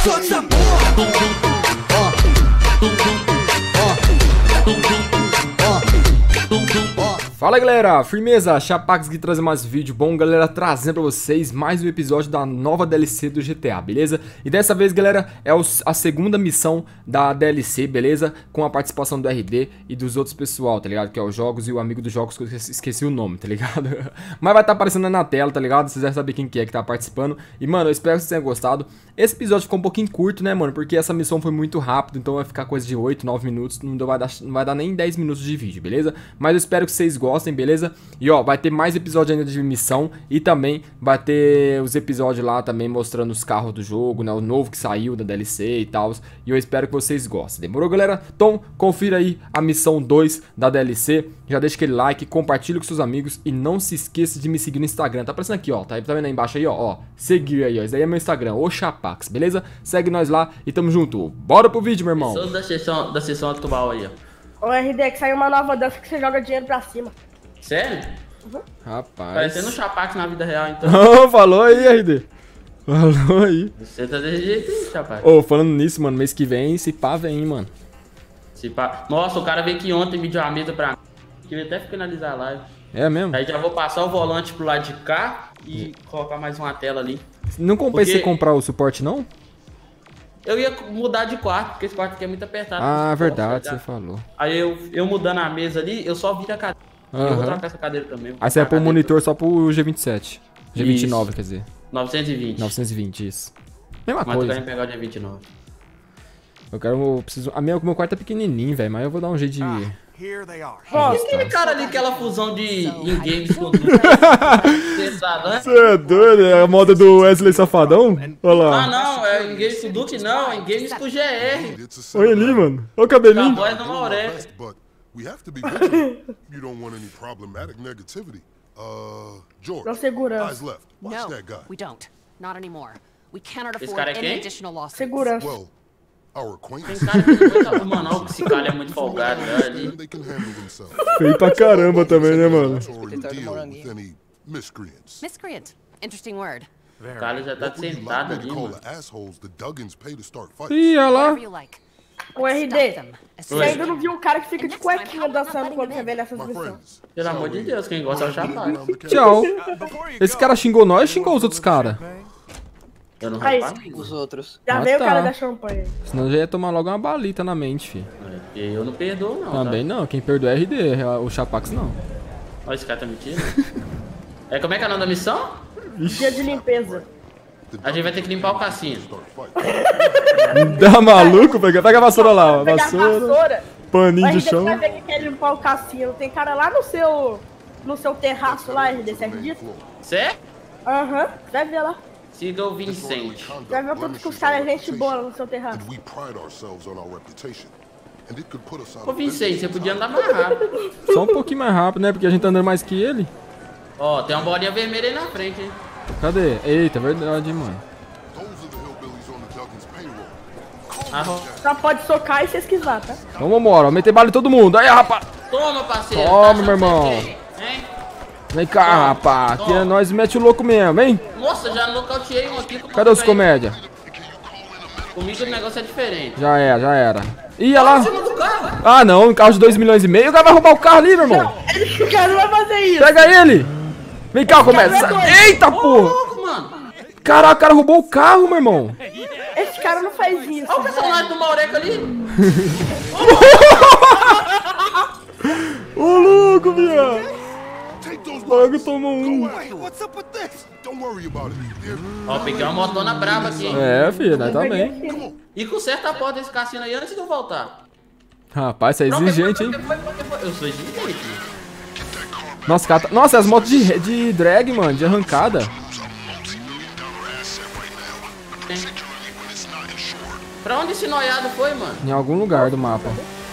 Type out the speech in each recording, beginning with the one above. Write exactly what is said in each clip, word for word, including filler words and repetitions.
Solta essa porra. Fala galera, firmeza, Chapax aqui trazendo mais vídeo bom, galera, trazendo pra vocês mais um episódio da nova D L C do G T A, beleza? E dessa vez, galera, é a segunda missão da D L C, beleza? Com a participação do R D e dos outros pessoal, tá ligado? Que é os Jogos e o amigo dos Jogos, que eu esqueci o nome, tá ligado? Mas vai estar aparecendo na tela, tá ligado? Vocês devem saber quem que é que tá participando. E, mano, eu espero que vocês tenham gostado. Esse episódio ficou um pouquinho curto, né, mano? Porque essa missão foi muito rápido, então vai ficar coisa de oito, nove minutos, não vai dar, não vai dar nem dez minutos de vídeo, beleza? Mas eu espero que vocês gostem, beleza? E ó, vai ter mais episódio ainda de missão e também vai ter os episódios lá também mostrando os carros do jogo, né? O novo que saiu da D L C e tal. E eu espero que vocês gostem. Demorou, galera? Então, confira aí a missão dois da D L C. Já deixa aquele like, compartilha com seus amigos e não se esqueça de me seguir no Instagram. Tá aparecendo aqui, ó. Tá, tá vendo aí embaixo aí, ó? Ó, seguir aí, ó. Esse daí é meu Instagram, o Chapax, beleza? Segue nós lá e tamo junto. Bora pro vídeo, meu irmão. Sou da sessão, da sessão atual aí, ó. Ô R D, que saiu uma nova dança que você joga dinheiro pra cima. Sério? Uhum. Rapaz. Parecendo um Chapax na vida real, então. Oh, falou aí, R D. Falou aí. Você tá desse jeito aí, Chapax. Ô, oh, falando nisso, mano, mês que vem, se pá, vem, mano. Se pá... Nossa, o cara veio aqui ontem me deu uma mesa pra mim. Queria até finalizar a live. É mesmo? Aí já vou passar o volante pro lado de cá e colocar mais uma tela ali. Não compensa Porque... você comprar o suporte, não? Eu ia mudar de quarto, porque esse quarto aqui é muito apertado. Ah, verdade, posso, você falou. Aí eu, eu mudando a mesa ali, eu só viro a cadeira. Uhum. Eu vou trocar essa cadeira também. Aí você vai pôr o monitor só pro G vinte e sete. G vinte e nove, Isso. quer dizer. novecentos e vinte. novecentos e vinte, isso. Mesma Mas tu coisa. vai pegar o G vinte e nove. Eu quero. Eu preciso. A minha, o meu quarto é pequenininho, velho, mas eu vou dar um jeito de. Here they are. E aquele cara ali, aquela fusão de in-games com tudo. Pesado, né? Você é doido? É a moda do Wesley Safadão? Olha Ah, lá. não, é in-games com Duke, não, in-games com G R. Olha ali, mano. Olha o Com a cabelinho. voz do Mauré. But we have to be vigilant. You don't want any problematic negativity. Uh, George, Não segura. eyes left. Watch No, that guy. we don't. Not anymore. We cannot Esse afford cara é any quem? additional losses. Segurança. Well, our Tem acquaintances, cara que não tá fumando, não, que esse cara é muito folgado, né? Ali. they can handle themselves. Feio pra caramba também, né, mano? Or you deal with any miscreants. Miscreant. Interesting word. O cara já tá What would you sentado like me ali, to call mano. the assholes the Duggins pay to start fights? Ih, olha lá. Whatever you like. Ô R Stop D, them. As você soon as ainda não viu um cara que fica de cuequinha dançando quando você vê nessas My missões. friends, Pelo amor de Deus, quem gosta é o Chapax. around the camp. Tchau. Esse cara xingou nós ou xingou os outros caras? Eu não Aí. reparei. Os outros. Já Ah, veio tá. o cara da champanhe. Senão eu já ia tomar logo uma balita na mente, fi. Eu não perdoo, não. Também Tá? não, quem perdoa é R D, o Chapax não. Olha, esse cara tá mentindo. É, como é que é o nome da missão? Dia de limpeza. A gente vai ter que limpar o cassino. Start fighting. Dá maluco? Pega, pega a vassoura lá, ó. Pegar a Vassoura, vassoura. O paninho R de D chão. vai ver que quer limpar o cassino. Tem cara lá no seu. No seu terraço lá, R D, você acredita? Certo? Aham, vai ver lá. Siga o Vicente. Vai ver tudo que os caras é gente boa lá no seu terraço. And we pride ourselves on our reputation. And it could put us out Ô, of business. Vicente, você podia andar mais rápido. Só um pouquinho mais rápido, né? Porque a gente tá andando mais que ele. Ó, tem uma bolinha vermelha aí na frente, hein? Cadê? Eita, verdade, mano. Those are the hillbillies on the Duggins payroll. Ah, Só pode socar e se esquivar, tá? Então vambora, meter bala em todo mundo. Aí, rapaz. toma, parceiro. Toma, Tá achando meu irmão. que é quem? Hein? Vem cá, Toma, rapaz. Aqui é toma. nós mete o louco mesmo, hein? Nossa, já nocauteei um aqui. Cadê os comédia? Comigo o negócio é diferente. Já era, já era. Ih, olha lá. Em cima do carro. Ah, não, um carro de dois milhões e meio. O cara vai roubar o carro ali, meu irmão. Esse cara não vai fazer isso. Pega ele. Vem cá, comédia. cara é doido. Eita, Ô, porra. louco, mano. Caraca, o cara roubou o carro, meu irmão. Esse cara não faz isso. Olha o personagem do Maureca ali. Ô, louco, viado. Take those Logo weapons. tomou um. Hey, what's up with this? Don't worry about it. They're- Ó, peguei uma motona braba aqui. hein? É, filho, nós também. E conserta a porta desse cassino aí antes de eu voltar. Rapaz, isso é exigente, hein? Foi, foi, foi, foi. Eu sou exigente. Nossa, cara, tá... Nossa, as motos de, de drag, mano, de arrancada. Pra onde esse noiado foi, mano? Em algum lugar do mapa.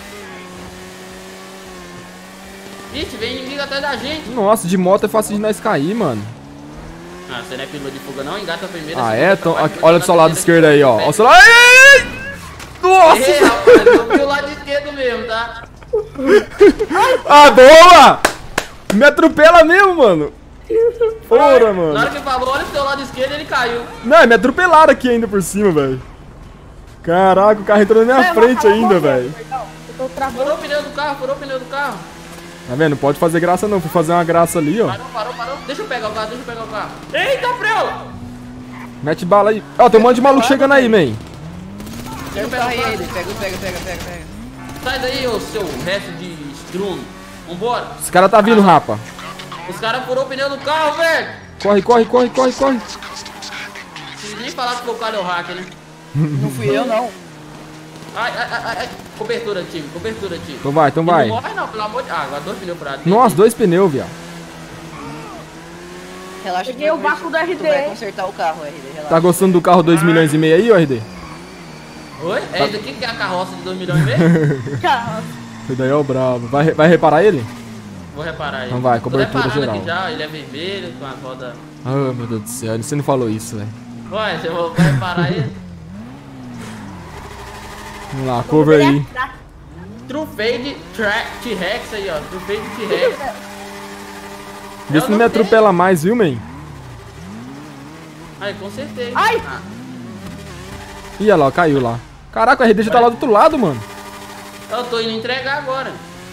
Ixi, vem inimigo atrás da gente. Nossa, de moto é fácil de nós cair, mano. Ah, você não é piloto de fuga não? Engata a primeira. Ah, segunda, é? Então, capaz aqui, de olha botar do seu na lado primeira esquerdo aí, ó. que Olha o seu lado. Ai, ai, ai. Nossa! Ei, rapaz, eu vi o lado esquerdo mesmo, tá? Ah, boa! Me atropela mesmo, mano. Porra, Na mano. hora que falou, olha pro teu lado esquerdo, ele caiu. Não, me atropelaram aqui ainda por cima, velho. Caraca, o carro entrou na minha É, frente mas ainda, cala a boca, velho. perdão. Eu tô travando. Furou o pneu do carro, furou o pneu do carro. Tá vendo? Não pode fazer graça não. Fui fazer uma graça ali, ó. Parou, parou, parou. Deixa eu pegar o carro, deixa eu pegar o carro. Eita, Freu! Mete bala aí. Ó, tem um monte de maluco chegando aí, man. Deixa eu Pega o pegar carro o aí, carro. ele. Pega, pega, pega, pega, pega. Sai daí, ô seu resto de estrume. Vambora. Esse cara tá vindo, rapa. Os caras furou o pneu do carro, velho. Corre, corre, corre, corre, corre. Vocês nem falaram que foi o cara é o hacker, né? Não fui eu, não. Ai, ai, ai, ai. Cobertura, time. Cobertura, time. Então vai, então Ele vai. Não morre não, pelo amor de... Ah, agora dois pneus furados. Nossa, dois pneus, viado. Relaxa Peguei o tu vai- vácuo do R D, Tu vai hein? consertar o carro, R D. Relaxa. Tá gostando do carro dois milhões e meio aí, ô R D? Oi? É esse aqui que é a carroça de dois milhões e meio? Cara, Esse daí é o brabo. Vai, vai reparar ele? Vou reparar aí. Então vai, Tô cobertura reparando geral. aqui já, ele é vermelho, com a roda... Ah, meu Deus do céu. Você não falou isso, velho. Ué, você vai reparar aí? Vamos lá, cover aí. True Fade Tra- T-Rex aí, ó. True Fade T-Rex. Vê se não me atropela mais, viu, man? Aí, consertei. Ai! Ah, Ih, olha lá, ó, caiu lá. Caraca, o R D já tá lá do outro lado, mano. eu tô indo entregar agora.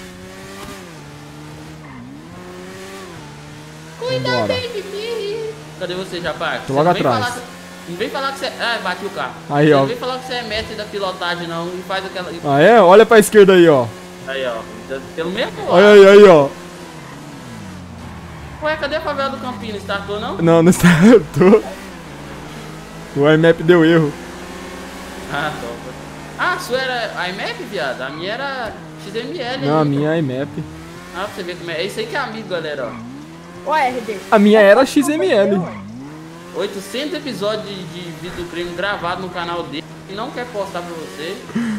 Cuida Vambora. bem de mim. Cadê você, Japar? Tô logo Você não vem atrás. falar que- Não vem falar que você... Ah, bati o carro. Aí, Você ó. Não vem falar que você é mestre da pilotagem, não. E faz aquela... Ah, é? Olha pra esquerda aí, ó. Aí, ó. Pelo mesmo Olha aí, aí, ó. Ué, cadê a favela do Campino? Startou, não? Não, não startou. O I MAP deu erro. Ah, top. Ah, a sua era iMap, viado? A minha era X M L. Não, a aí. minha é I MAP. Ah, pra você ver como é. É isso aí que é amigo, galera, ó. Ô, R D. A minha era X M L. oitocentos episódios de, de vídeo crime gravado no canal dele e não quer postar pra você.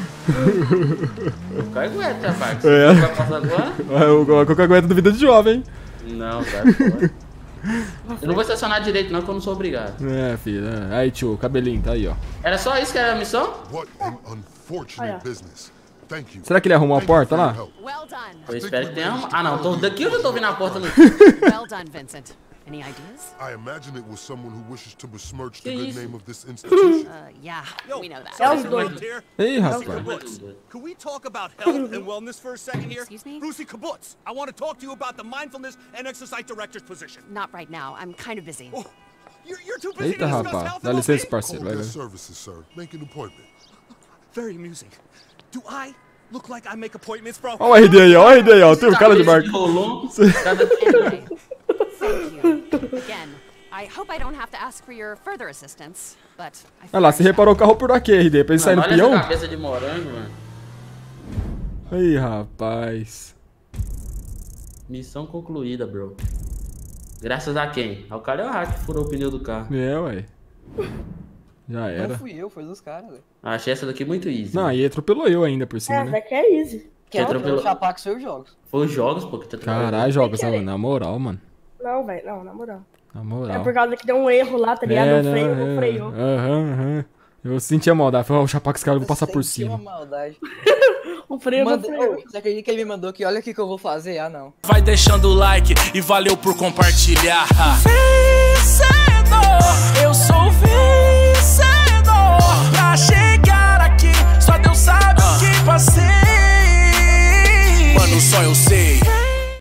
O cara aguenta, rapaz. Você É. vai postar agora? O Coca aguenta do vida de jovem. Não, cara, fora. Eu não vou estacionar direito, não, que eu não sou obrigado. É, filho. é. Aí, tio, cabelinho, tá aí, ó. Era só isso que era a missão? What an unfortunate Olha. business. Thank you. Será que ele arrumou a Thank you porta for your lá? help. Well done. Eu espero que tenha arrumado. Ah, não, tô, daqui eu já tô ouvindo a porta no. Well done, Vincent. Any ideas? I imagine it was someone who wishes to besmirch the Que good isso? name of this institution. Uh, yeah, we know that. É os dois. Here. Ei, Brucey rapaz. Kibbutz. Can we talk about health and wellness for a second here? Excuse me? Brucey Kibbutz, I want to talk to you about the mindfulness and exercise director's position. Not right now. I'm kind of busy. Oh, you're, you're too busy Eita, to discuss rapaz. health Dá and licença, well-being? parceiro. Call Vai, guest vai. services, sir. Make an appointment. Very amusing. Do I look like I make appointments, bro? Ó o R D aí, ó. O R D aí, ó. Tem o cara de barco. Rolou. Cada... Anyway, thank you. Again, I hope I don't have to ask for your further assistance, but I Olha lá, você figured I reparou o carro por aqui, R D, pra ele sair no Mano, olha essa peão? cabeça de morango, mano. Aí, rapaz. Missão concluída, bro. Graças a quem? Ao cara é o hack que furou o pneu do carro. É, ué. Já Não era. fui eu, foi dos caras, velho. Achei essa daqui muito easy. Não, aí atropelou eu ainda por cima, É, né? até que é easy. Que é atropelou. o Chapax seus jogos. Foi os jogos, pô, que tá Caralho, joga, sabe? Na moral, mano. Não, velho, não, na moral. Na É moral. por causa que deu um erro lá, tá ligado? É, o freio não, não é. freou. Aham, aham. Eu senti a maldade. Falei, ó, o Chapax, cara, eu vou passar por Senti cima. uma maldade. O freio não Manda... freou. Ô, você acredita que ele me mandou aqui? Olha o que que eu vou fazer. Ah, não. Vai deixando o like e valeu por compartilhar. Vencedor, eu sou vencedor. Pra chegar aqui, só Deus sabe o que passei. Mano, só eu sei.